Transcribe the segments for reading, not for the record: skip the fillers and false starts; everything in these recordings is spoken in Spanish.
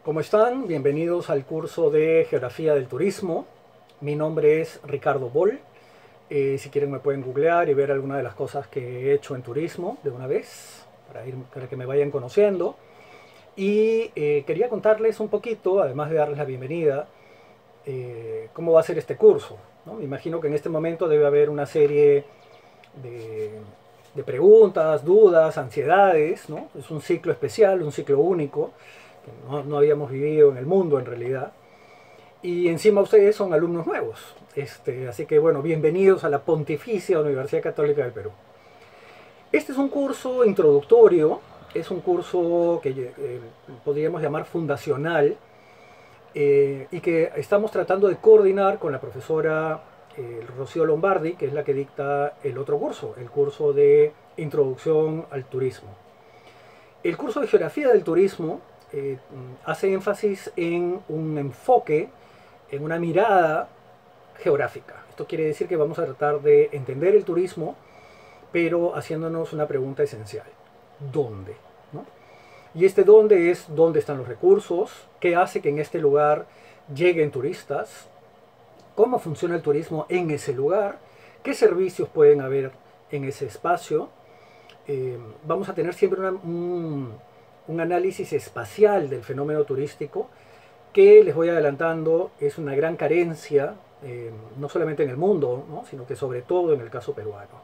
¿Cómo están? Bienvenidos al curso de Geografía del Turismo. Mi nombre es Ricardo Boll. Si quieren me pueden googlear y ver algunas de las cosas que he hecho en turismo de una vez, para que me vayan conociendo. Y quería contarles un poquito, además de darles la bienvenida, cómo va a ser este curso, ¿no? Me imagino que en este momento debe haber una serie de, de preguntas, dudas, ansiedades, ¿no? Es un ciclo especial, un ciclo único, que no habíamos vivido en el mundo en realidad. Y encima ustedes son alumnos nuevos. Así que bueno, bienvenidos a la Pontificia Universidad Católica del Perú. Este es un curso introductorio, es un curso que podríamos llamar fundacional, y que estamos tratando de coordinar con la profesora Rocío Lombardi, que es la que dicta el otro curso, el curso de Introducción al Turismo. El curso de Geografía del Turismo hace énfasis en un enfoque, en una mirada geográfica. Esto quiere decir que vamos a tratar de entender el turismo, pero haciéndonos una pregunta esencial. ¿Dónde? ¿No? Y este dónde es dónde están los recursos, qué hace que en este lugar lleguen turistas, cómo funciona el turismo en ese lugar, qué servicios pueden haber en ese espacio. Vamos a tener siempre un análisis espacial del fenómeno turístico que, les voy adelantando, es una gran carencia, no solamente en el mundo, ¿no?, sino que sobre todo en el caso peruano.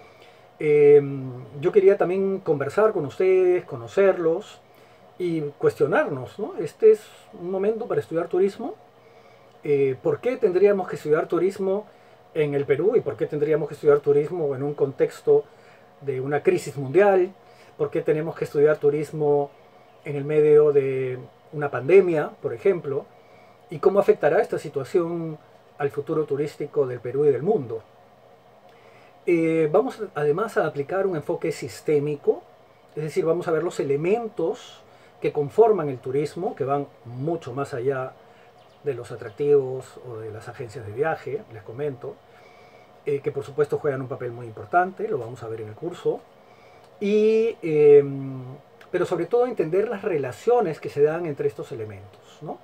Yo quería también conversar con ustedes, conocerlos y cuestionarnos, ¿no? Este es un momento para estudiar turismo. ¿Por qué tendríamos que estudiar turismo en el Perú y por qué tendríamos que estudiar turismo en un contexto de una crisis mundial? ¿Por qué tenemos que estudiar turismo en el medio de una pandemia, por ejemplo? ¿Y cómo afectará esta situación al futuro turístico del Perú y del mundo? Vamos además a aplicar un enfoque sistémico, es decir, vamos a ver los elementos que conforman el turismo, que van mucho más allá de los atractivos o de las agencias de viaje, les comento, que por supuesto juegan un papel muy importante, lo vamos a ver en el curso, pero sobre todo entender las relaciones que se dan entre estos elementos, ¿no?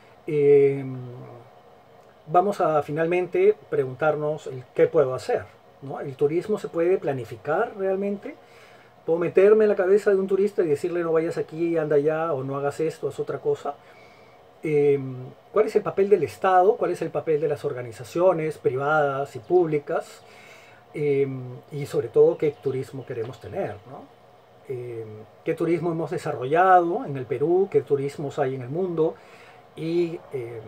Vamos a finalmente preguntarnos qué puedo hacer, ¿no? ¿El turismo se puede planificar realmente? ¿Puedo meterme en la cabeza de un turista y decirle no vayas aquí, anda allá, o no hagas esto, haz otra cosa? ¿Cuál es el papel del Estado? ¿Cuál es el papel de las organizaciones privadas y públicas? Y sobre todo, ¿qué turismo queremos tener, ¿no? ¿Qué turismo hemos desarrollado en el Perú? ¿Qué turismos hay en el mundo? Y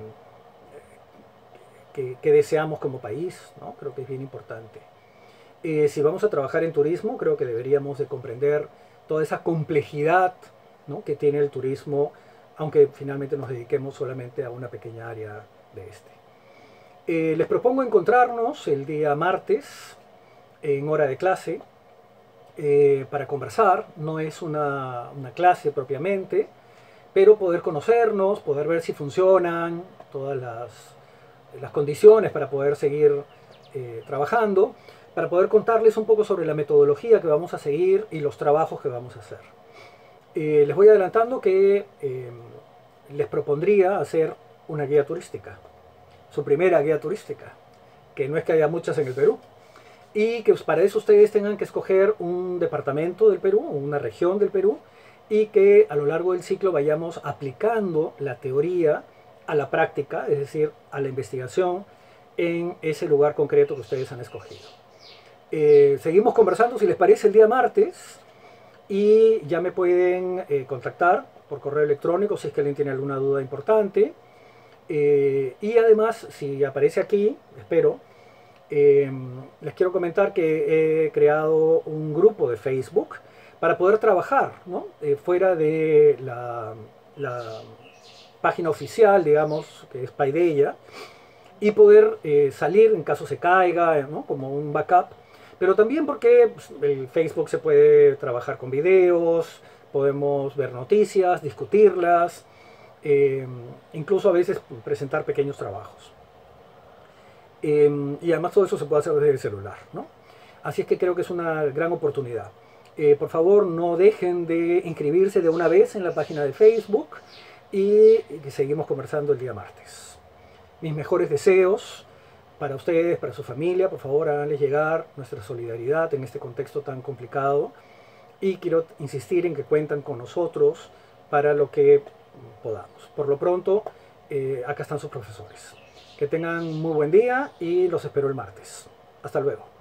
¿qué deseamos como país, ¿no? Creo que es bien importante. Si vamos a trabajar en turismo, creo que deberíamos de comprender toda esa complejidad, ¿no?, que tiene el turismo, aunque finalmente nos dediquemos solamente a una pequeña área de este. Les propongo encontrarnos el día martes en hora de clase para conversar. No es una clase propiamente, pero poder conocernos, poder ver si funcionan todas las condiciones para poder seguir trabajando, para poder contarles un poco sobre la metodología que vamos a seguir y los trabajos que vamos a hacer. Les voy adelantando que les propondría hacer una guía turística, su primera guía turística, que no es que haya muchas en el Perú, y que para eso ustedes tengan que escoger un departamento del Perú, una región del Perú, y que a lo largo del ciclo vayamos aplicando la teoría a la práctica, es decir, a la investigación en ese lugar concreto que ustedes han escogido. Seguimos conversando, si les parece, el día martes, y ya me pueden contactar por correo electrónico si es que alguien tiene alguna duda importante. Y además, si aparece aquí, espero, les quiero comentar que he creado un grupo de Facebook para poder trabajar, ¿no?, fuera de la página oficial, digamos, que es Paideia, y poder salir en caso se caiga, ¿no?, como un backup. Pero también porque el Facebook se puede trabajar con videos, podemos ver noticias, discutirlas, incluso a veces presentar pequeños trabajos. Y además todo eso se puede hacer desde el celular, ¿no? Así es que creo que es una gran oportunidad. Por favor, no dejen de inscribirse de una vez en la página de Facebook. y que seguimos conversando el día martes. Mis mejores deseos para ustedes, para su familia. Por favor, háganles llegar nuestra solidaridad en este contexto tan complicado. Y quiero insistir en que cuentan con nosotros para lo que podamos. Por lo pronto, acá están sus profesores. Que tengan muy buen día y los espero el martes. Hasta luego.